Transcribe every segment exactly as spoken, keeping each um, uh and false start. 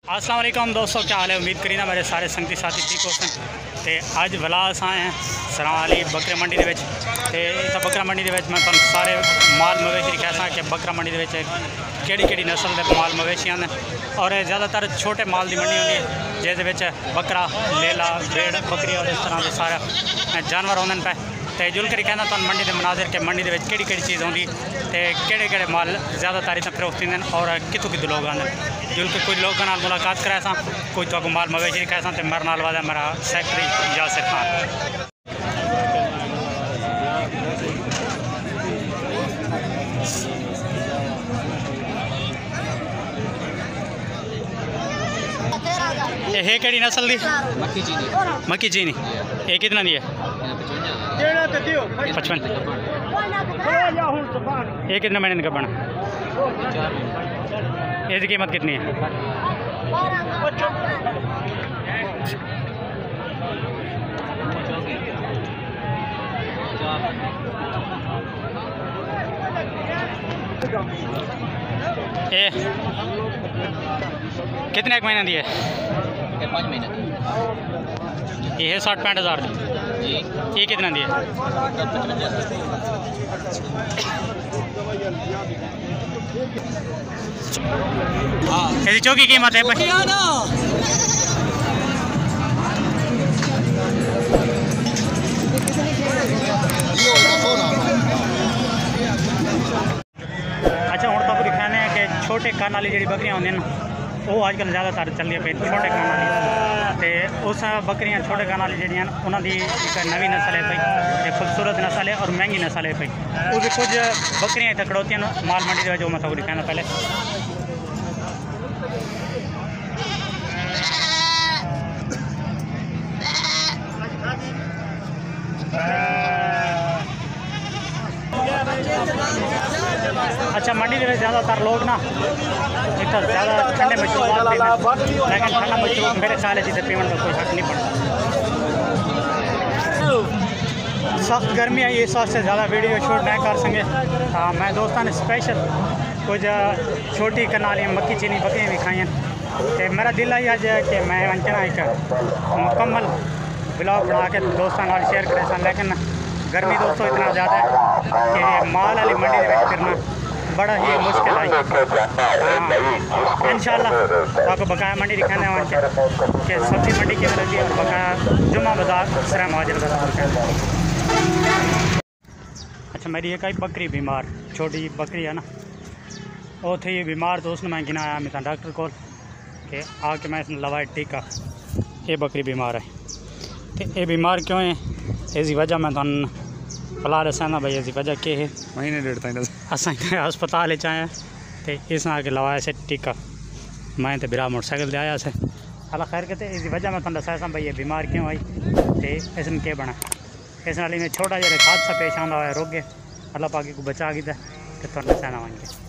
अस्सलाम वालेकुम दोस्तों, क्या हाल है। उम्मीद करी ना मेरे सारे संगती साथी ठीक हो सन। तो अज विलास आए हैं सराली बकरा मंडी के इतना बकरा मंडी के मैं तुम सारे माल मवेशी दिखा कि बकरा मंडी के केड़ी नस्ल के माल मवेशी आते और ज़्यादातर छोटे माल की मंडी होती है जिस बकरा लेला भेड़ बकरी और इस तरह के सारे जानवर आते पे। तो जुल कर कहना तुम मंडी के मनाजिर के मंडी के केड़ी केड़ी चीज़ आती तो केड़े केड़े माल ज़्यादातर इतना फरोख्त होंगे और कितों कितों लोग आते जुल के कुछ लोगों नाल मुलाकात कराया सा कुछ तो माल मवेशी दिखाया सा। तो मेरे नाल वाला मेरा सैकटरी यासिर खान। ये केड़ी नस्ल दी मक्की चीनी मक्की चीनी ये कितना दी है पचपन। ये कितने महीने का बना इसकी कीमत कितनी है? ए कितने एक महीना दिए? पाँच महीने ये है साठ पैंठ हज़ार जी। ये कितना दिए? हाँ इसकी चौकी कीमत है अच्छा हूँ तक दिखाने कि छोटे कान वाली जी बकरियाँ होंगे ना वो अजकल ज़्यादातर चल रही पे छोटे कान वाली तो उस बकरियाँ छोटे कान वाली जी उन्होंने एक नवी नस्ल है पई एक खूबसूरत नस्ल है और महंगी नस्ल है पई वो भी कुछ बकरियाँ इतने खड़ोती माल मंडी के जो मैं सब दिखाना पहले। अच्छा मंडी के ज़्यादातर लोग ना एक तो ज़्यादा ठंडे मशरूबात लेकिन ठंडा मशरूब मेरे ख्याल से पीवन का कोई हक नहीं पड़ता। सख्त गर्मी है इस वास्ते ज़्यादा वीडियो शूट नहीं कर सकें। हाँ मैं दोस्तों ने स्पेशल कुछ छोटी कनाली मक्की चीनी बकरियाँ भी खाई तो मेरा दिल है अज कि मैं वंचना एक मुकम्मल ब्लॉग बना के दोस्तों शेयर करे। लेकिन गर्मी दोस्तों इतना ज़्यादा है कि माल वाली मंडी में फिरना बड़ा ही मुश्किल है। इंशाल्लाह आपको बकाया मंडी दिखाने वाले कि सब्जी मंडी की तरह है और बकाया जुम्मा बाजार सरा माजर बाजार। अच्छा मेरी एक ही बकरी बीमार छोटी बकरी है ना वो थी बीमार तो उसने मैं गिनाया मैं डॉक्टर को कि आके मैं इसने लवाया टीका ये बकरी बीमार है। तो ये बीमार क्यों है इसकी वजह मैं तुम भला दसाना भाई इसकी वजह क्या है। महीने डेढ़ तक अस हस्पताल आए तो इस आके लवाया से टीका मैं तो बिरा मोटरसाइकिल से आया से अल्लाह खैर कहते इसकी वजह मैं तुम दसाया भाई ये बीमार क्यों आई तो इसने क्या बना इस नाली में छोटा जहा हादसा पेश आता हुआ रोक गए अल्लाह पाकी को बचा किया तो तुम दसाना वन के।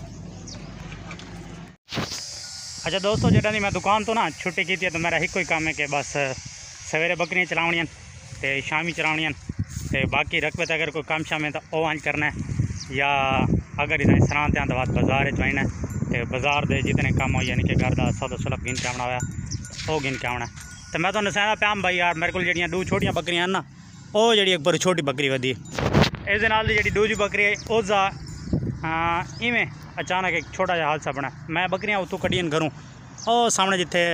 अच्छा दोस्तों जरा मैं दुकान तो ना छुट्टी की तो मेरा एक ही काम है कि बस सवेरे बकरियाँ चलावनियां तो शामी चलावनियां तो बाकी रकबे अगर कोई काम शाम है तो वह अंज करना है या अगर इतने सरांत हैं तो बात बाजार जाना है तो बाजार के जितने काम हो यानी कि घर का सौदा सुलभ गिन के आना होया वो गिन के आना। तो मैं तो दसाना प्याम भाई यार मेरे को जी दो छोटिया बकरियां ना वो जी एक बार छोटी बकरी वधी इस जी दूजी बकरी है उसका इवें अचानक एक छोटा जहा हादसा बना मैं बकरियां उतों कढ़ियन घरों और सामने जिथे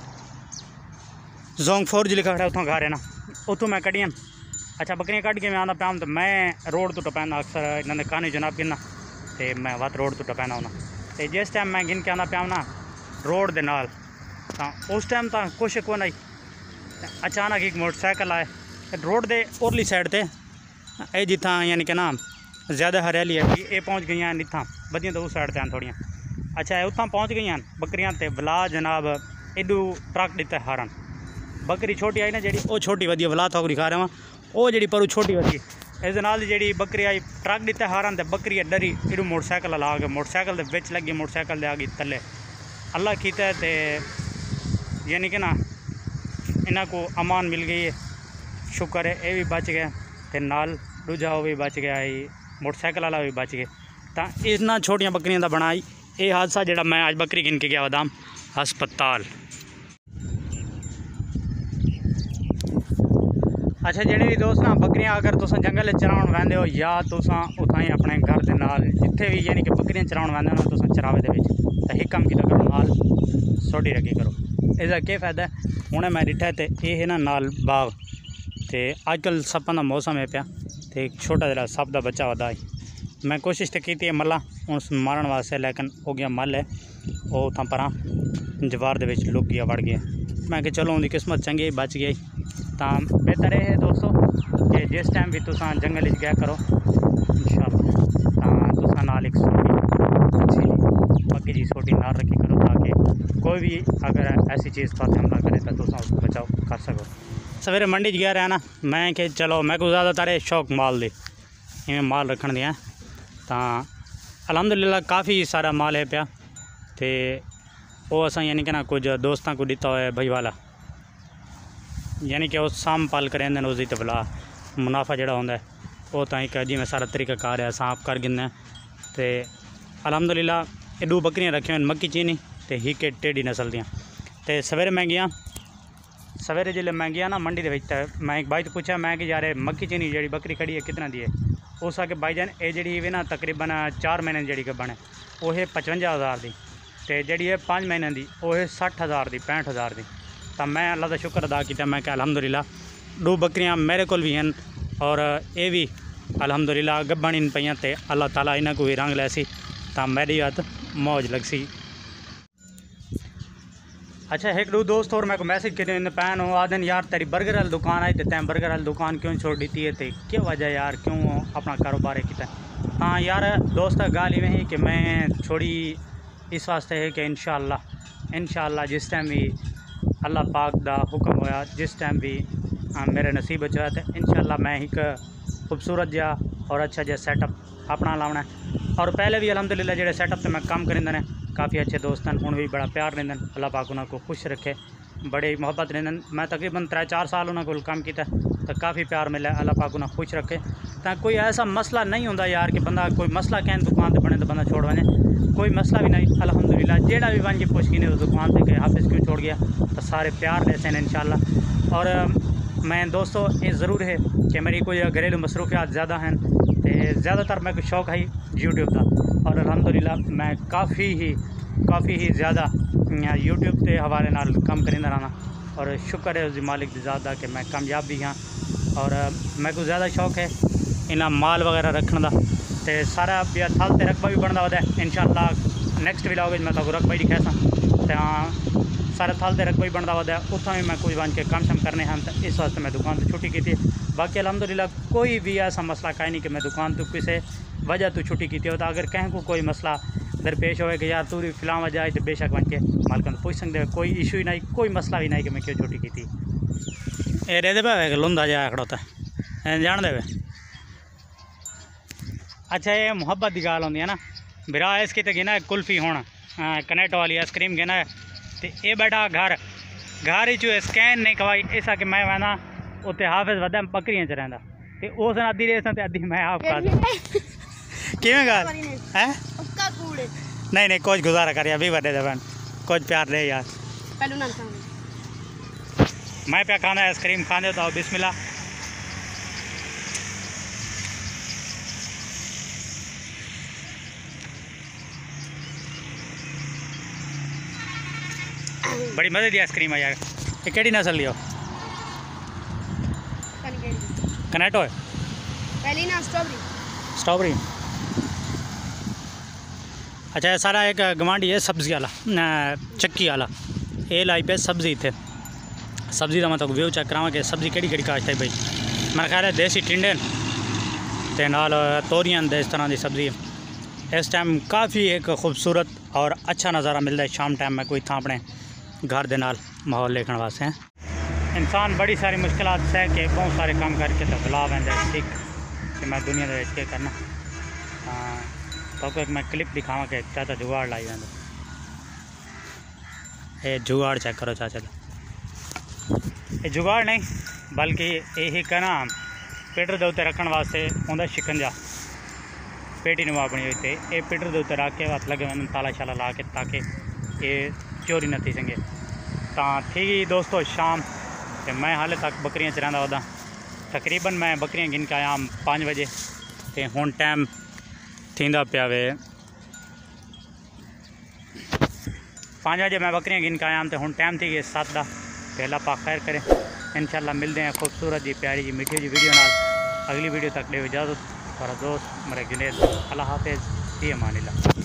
जोंग फोर जी लिखा खड़ा उतों घर है ना उतों मैं कढ़ियन अच्छा बकरियां कढ़ के मैं आना पाया तो मैं रोड तो टपैना अक्सर इन्होंने कहानी जनाब गिनना तो मैं वत रोड तो टपैना होना तो जिस टाइम मैं गिन के आना पाया ना रोड के नाल तो उस टाइम तो कुछ को नहीं अचानक एक मोटरसाइकिल आए रोड के उरली साइड से ये जिथा यानी कि ना ज़्यादा हरियाली है ये पहुँच गई हैं इतना बदियाँ तो उस साइड से थोड़ियाँ अच्छा उतना पहुँच गई हैं बकरियां तो बला जनाब इडू ट्रक दिता हारन बकरी छोटी आई ना जी वो छोटी वधी बला थोक दिखा रहा वहाँ वो जी पर छोटी वधी इस जी बकरी आई ट्रक दिता हारन तो बकरी डरी इडू मोटरसाइकिल ला के मोटरसाइकिल के बिच लगी मोटरसाइकिल दे आ गई थले अल्लाह कीता तो यानी कि ना इन्हों को अमान मिल गई है शुक्र है ये भी बच गया तो नाल दूजा वो भी बच गया मोटरसाइकिल वाला भी बच गया। तो इन्होंने छोटिया बकरियां का बनाई ये हादसा जोड़ा मैं अज बकरी गिन के गया बादाम हस्पताल। अच्छा जेडे भी दोस्त ना बकरियां अगर तुस जंगल चराउण वैंदे हो या तुस उतां अपने घर के नाल जिथे भी यानी कि बकरियां चराउण वैंदे हो ना तुस चरावे दे विच तो एक कम कीता करो नाल सोडी रखी करो। इसका क्या फ़ायदा है हुणे मैं डिठा तो ये है ना नाल बाग तो अजकल सप्पां दा मौसम है पिया तो एक छोटा जरा सप का बच्चा वधा है। मैं कोशिश तो की है मल्ला उस मारन वास्ते लेकिन हो गया मल है वो उतां परां जवार दे विच लुक गया वड़ गया। मैं कि चलो उनकी किस्मत चंगी बच गई। तो बेहतर है दोस्तों कि जिस टाइम भी तुस जंगल गया करो इंशाअल्लाह तो तुस नाल एक सोटी अच्छी पक्की जी सोटी नाल रखी करो ताकि कोई भी अगर ऐसी चीज़ पर हमला करे तो तुस उसको बचाव कर सको। सवेरे मंडी गया रहा ना मैं कि चलो मैं को ज़्यादातर शौक माल दे इवें माल रखने दिया तो अलहमदुलिल्लाह काफ़ी सारा माल है पिया तो वो असा यानी कि ना कुछ दोस्तों को दिता हुआ भाई वाला यानी कि वो साम पाल करेंगे उसकी तो भला मुनाफा जोड़ा होंगे वो तो एक जिमें सारा तरीका कार है सांप कर गिने तो अलहमदुलिल्लाह दो बकरियां रखी हुई मक्की चीनी तो हिक टेढ़ी नस्ल दियाँ। तो सवेरे मैं गया सवेरे जिले मैं गया ना मंडी के मैं एक भाई तो पूछा मैं कि यार मक्की चीनी जी बकरी खड़ी है कितना दी है उस आके भाई जान ये जी ना तकरीबन चार महीने जी बने वो है पचवंजा हज़ार की तो जी है पाँच महीने की वो है सठ हज़ार की पैंठ हज़ार की। तो मैं अल्लाह का शुक्र अदा किया मैं क्या अलहमदुलिल्लाह दो बकरियां मेरे को भी हैं और ये भी अलहमदुलिल्लाह गब्बन इन पईयां ते अल्लाह ताला इन्हों को भी रंग लैसी तो मेरी हथ मौज लग सी। अच्छा एक दो दोस्त और मैं को मैसेज कर पैन हो आदन यार तेरी बर्गर वाली दुकान आई तो तैं बर्गर वाली दुकान क्यों छोड़ दी है तो क्या वजह यार क्यों अपना कारोबार किया। हाँ यार दोस्त गाल इवें ही कि मैं छोड़ी इस वास्ते है कि इंशाअल्लाह इंशाअल्लाह जिस टाइम भी अल्लाह पाक दा हुक्म होया जिस टाइम भी आ, मेरे नसीब च तो इंशाअल्लाह मैं एक खूबसूरत जा और अच्छा जहा सैटअप अपना लाना है। और पहले भी अलहमदुलिल्लाह जो सैटअप से मैं काम करेंदे ने काफ़ी अच्छे दोस्त हैं हूँ भी बड़ा प्यार रेंदे अल्लाह पाक उन्होंने को खुश रखे बड़ी मुहब्बत रेंदे। मैं तकरीबन त्रै चार साल उन्होंने को काम किया तो काफ़ी प्यार मिला अल्लाह पाक उन्हें खुश रखे। तो कोई ऐसा मसला नहीं होंदा यार कि बंदा कोई मसला कहें दुकान पर बने तो बंदा छोड़ वने कोई मसला भी नहीं अलहमदुलिल्लाह जेड़ा भी बन के पुछ की उस दुकान से कि हाफिज़ क्यों छोड़ गया तो सारे प्यार देते हैं इंशाअल्लाह। और मैं दोस्तों ये ज़रूर है कि मेरी कोई घरेलू मसरूफियात ज़्यादा हैं तो ज़्यादातर मैं कोई शौक है यूट्यूब का और अलहमदुलिल्लाह मैं काफ़ी ही काफ़ी ही ज़्यादा यूट्यूब के हवाले नाल काम करेंदा रहना और शुक्र है उस मालिक की ज़ात दा कि मैं कामयाब भी हाँ। और मैं को ज़्यादा शौक है इन्हें माल वगैरह रखने का तो सारा थल तो रकबा भी बनता होता है इंशाअल्लाह नैक्सट व्लॉग मैं तो रकबा ही दिखाया तो सारा थल तो रकबा ही बनता होता है उतना भी मैं कुछ बन के काम शम करने हैं तो इस वास्ते मैं दुकान से छुट्टी की थी। बाकी अलहमदुलिल्लाह कोई भी ऐसा मसला कहीं नहीं कि मैं दुकान तो किसी वजह तो छुट्टी की हो तो अगर कहीं को कोई मसला दरपेश हो कि यार तू फिलहाल वजह आई तो बेशक बन के मालिक को पूछ सकते कोई इशू ही नहीं कोई मसला भी नहीं कि मैं क्यों छुट्टी की थी। ये दे पे लुंदा जाया खड़ोता है जान दे। अच्छा ये मुहब्बत की गाल होंगी है ना बिरा इसकी तो गिना कुल्फी होना कनेटो वाली आइसक्रीम गिना है तो ये बैठा घर घर ही चू स्कैन नहीं खवाई ऐसा कि मैं वहना उत्ते हाफिज़ वदा बकरियां च रहिंदा तो उस अद्धी रेस अद्धी मैं आप कर किवें गाल है नहीं नहीं कुछ गुजारा कर भी बड़े दबन कुछ प्यार दे यार मैं पे खाना आइसक्रीम खाने तो बिस्मिल्लाह। बड़ी मजे की आइसक्रीम है यार ये केड़ी नस्ल लियो कनेटो है पहली ना स्ट्रॉबेरी स्ट्रॉबेरी। अच्छा ये सारा एक गवांडी है सब्जी वाला चक्की वाला ये लाई पे सब्जी इतने सब्जी का मैं तो व्यू चेक करावा कि सब्जी केड़ी केड़ी काश्त है भाई मेरा ख्याल है देसी टिंडे ते नाल तोरियां इस तरह की सब्जी है। इस टाइम काफ़ी एक खूबसूरत और अच्छा नज़ारा मिलता है शाम टाइम में कोई था अपने घर के नाल माहौल देखने वास्ते हैं। इंसान बड़ी सारी मुश्किलात सह के बहुत सारे काम करके तो बुला वह ठीक कि मैं दुनिया के क्या करना। तो एक मैं क्लिप दिखावा कि चाचा जुगाड़ लाई वह ये जुगाड़ चेक करो चाचा ये जुगाड़ नहीं बल्कि यही कहना पीटर के उत्ते रखने वास्ते उनका शिकंजा पेटी नवा बनी हुई थी ये पीटर के उत्ते रख के हथ लगे मैंने ताला शाला ला के ताकि ये चोरी न थी सके। तो ठीक ही दोस्तों शाम तो मैं हाले तक बकरियां चरांदा वदा तकरीबन मैं बकरियां गिन के आया पाँच बजे तो हुण टाइम थींदा पिया वे पाँच बजे मैं बकरियां गिन के आया तो हुण टाइम थी गए सत्त दा। पहला पा खैर करें इंशाल्लाह मिलते हैं खूबसूरत जी प्यारी जी मीठी जी वीडियो नाल। अगली वीडियो तक ले इजाज़त। हमारा दोस्त मेरा जुनेद। अल्लाह हाफिज़, फी अमानिल्लाह।